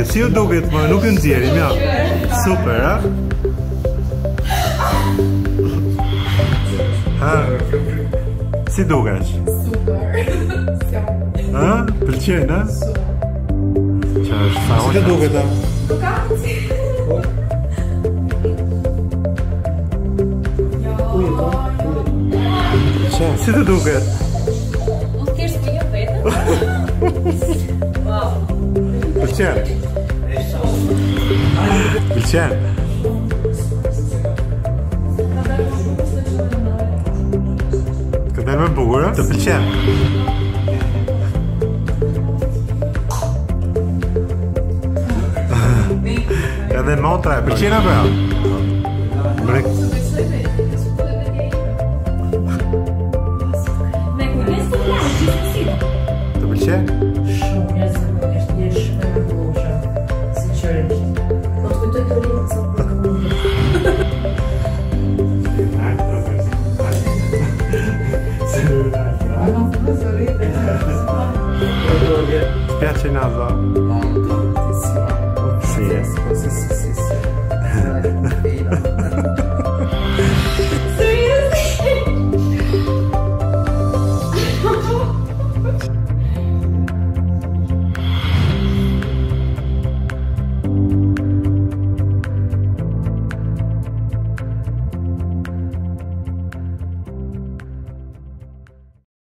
Si ju duket, më nuk ju nxjerrim, ja. Super, ha? Ha? Si dukesh? Super. Ha? Pëlqen, ha? Qa është sa Si të duket, ha? Si të duket? Mund t'kesh me një vetëm? Wow. Pëlqen? Pëlqen? Këtë me bukur, të pëlqen? Edhe motra e pëlqen apo jo? Të pëlqen? Shumë jashtëzakonisht, jesh me ngosha, sinqerisht. Po të kujtoj të rinë sot. Piace naso?